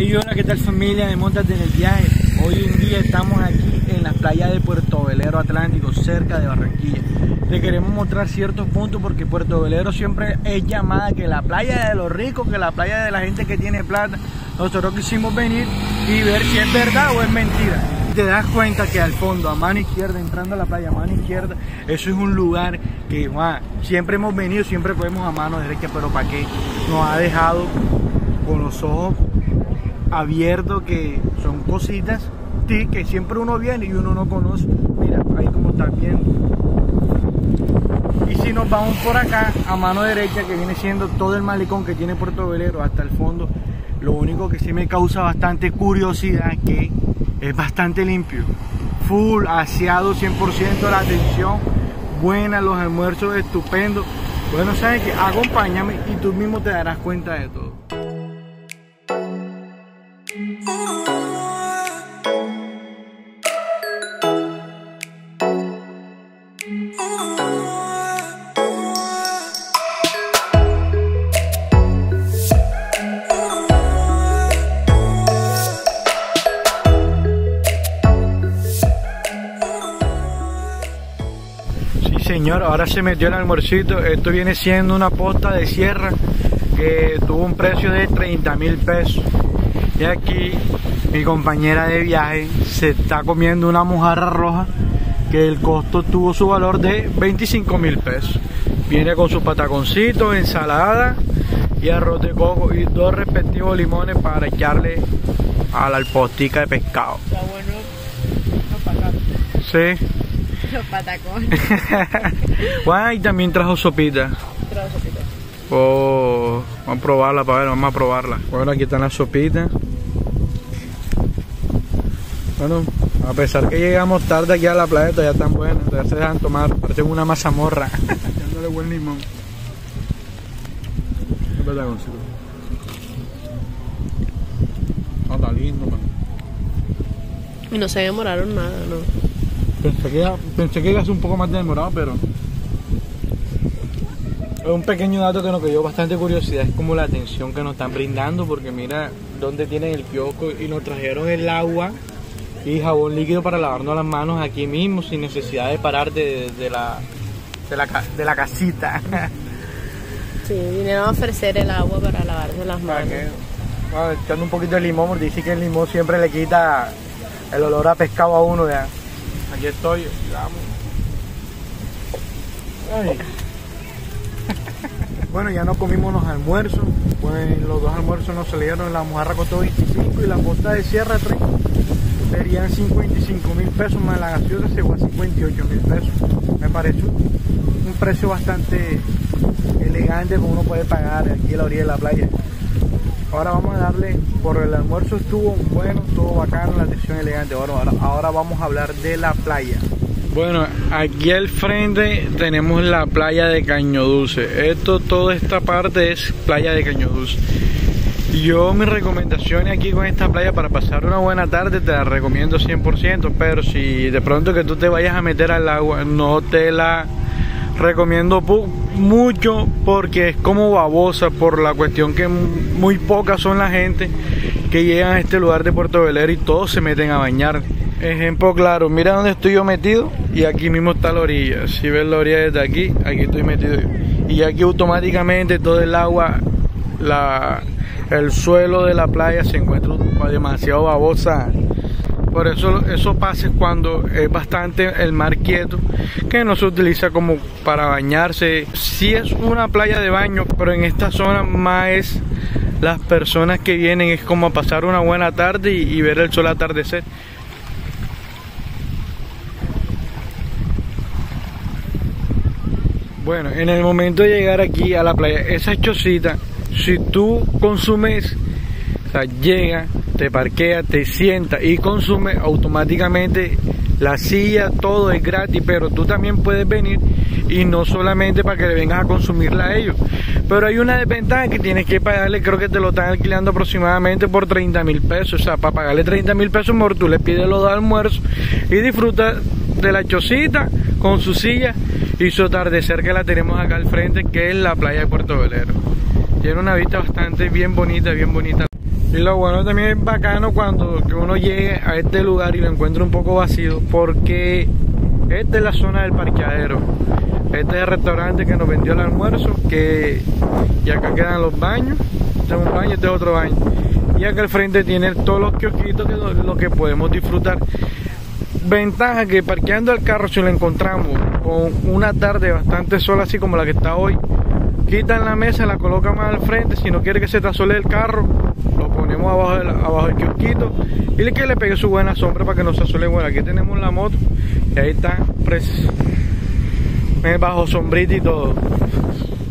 Hey, hola, ¿qué tal familia de Móntate en el Viaje? Hoy en día estamos aquí en la playa de Puerto Velero Atlántico, cerca de Barranquilla. Te queremos mostrar ciertos puntos porque Puerto Velero siempre es llamada que la playa de los ricos, que la playa de la gente que tiene plata. Nosotros quisimos venir y ver si es verdad o es mentira. Te das cuenta que al fondo, a mano izquierda, entrando a la playa a mano izquierda, eso es un lugar que siempre hemos venido, siempre podemos a mano derecha, pero ¿para qué? Nos ha dejado con los ojos abiertos, que son cositas que siempre uno viene y uno no conoce. Mira, ahí como estás viendo. Y si nos vamos por acá a mano derecha, que viene siendo todo el malecón que tiene Puerto Velero hasta el fondo, lo único que sí me causa bastante curiosidad es que es bastante limpio, full, aseado 100%, la atención buena, los almuerzos estupendos. Bueno, sabes que acompáñame y tú mismo te darás cuenta de todo. Señor, ahora se metió el almuercito. Esto viene siendo una posta de sierra que tuvo un precio de 30.000 pesos. Y aquí mi compañera de viaje se está comiendo una mojarra roja que el costo tuvo su valor de 25.000 pesos. Viene con sus pataconcitos, ensalada y arroz de coco y 2 respectivos limones para echarle a la postica de pescado. Está bueno los patacones. Sí. Los patacones. Bueno, y también trajo sopita. Trajo sopita. Oh, vamos a probarla para ver, vamos a probarla. Bueno, aquí están las sopitas. Bueno, a pesar que llegamos tarde aquí a la playa, todavía están buenas, todavía se dejan tomar, parecen una mazamorra. Echándole buen limón. ¿Qué pataconcito? No, está lindo, man. Y no se demoraron nada, ¿no? Pensé que iba a ser un poco más demorado, pero es un pequeño dato que nos dio bastante curiosidad, es como la atención que nos están brindando, porque mira dónde tienen el kiosco y nos trajeron el agua y jabón líquido para lavarnos las manos aquí mismo sin necesidad de parar de la casita. Sí, vinieron a ofrecer el agua para lavarse las manos. Echando un poquito de limón, porque dice que el limón siempre le quita el olor a pescado a uno. Ya. Aquí estoy, vamos. Ay. Bueno, ya no comimos los almuerzos. Pues los 2 almuerzos nos salieron. La mojarra costó 25 y la posta de sierra 30. Serían 55.000 pesos más la gaseosa, se fue a 58.000 pesos. Me parece un precio bastante elegante que uno puede pagar aquí a la orilla de la playa. Ahora vamos a darle, por el almuerzo estuvo bueno, estuvo bacano, la atención elegante. Ahora vamos a hablar de la playa. Bueno, aquí al frente tenemos la playa de Caño Dulce. Toda esta parte es playa de Caño Dulce. Yo mis recomendaciones aquí con esta playa para pasar una buena tarde te la recomiendo 100%, pero si de pronto que tú te vayas a meter al agua, no te la recomiendo mucho porque es como babosa, por la cuestión que muy pocas son la gente que llegan a este lugar de Puerto Velero y todos se meten a bañar. Ejemplo claro, mira dónde estoy yo metido y aquí mismo está la orilla. Si ves la orilla desde aquí, aquí estoy metido yo. Y aquí automáticamente todo el agua, el suelo de la playa se encuentra demasiado babosa. Por eso pasa cuando es bastante el mar quieto, que no se utiliza como para bañarse. Sí es una playa de baño, pero en esta zona más es las personas que vienen, es como a pasar una buena tarde y ver el sol atardecer. Bueno, en el momento de llegar aquí a la playa, esa chocita, si tú consumes, o sea, llega, te parquea, te sienta y consume, automáticamente la silla, todo es gratis, pero tú también puedes venir y no solamente para que le vengas a consumirla a ellos. Pero hay una desventaja que tienes que pagarle, creo que te lo están alquilando aproximadamente por 30.000 pesos. O sea, para pagarle 30.000 pesos, mejor tú le pides los 2 almuerzos y disfruta de la chocita con su silla y su atardecer, que la tenemos acá al frente, que es la playa de Puerto Velero. Tiene una vista bastante bien bonita, bien bonita. Y lo bueno también es bacano cuando que uno llegue a este lugar y lo encuentre un poco vacío, porque esta es la zona del parqueadero. Este es el restaurante que nos vendió el almuerzo, y acá quedan los baños. Este es un baño, este es otro baño. Y acá al frente tiene todos los kiosquitos lo que podemos disfrutar. Ventaja que parqueando el carro, si lo encontramos con una tarde bastante sola, así como la que está hoy, quitan la mesa, la colocan más al frente. Si no quiere que se te asole el carro, lo ponemos abajo del kiosquito y que le pegue su buena sombra para que no se asole. Bueno, aquí tenemos la moto y ahí está bajo sombrita y todo.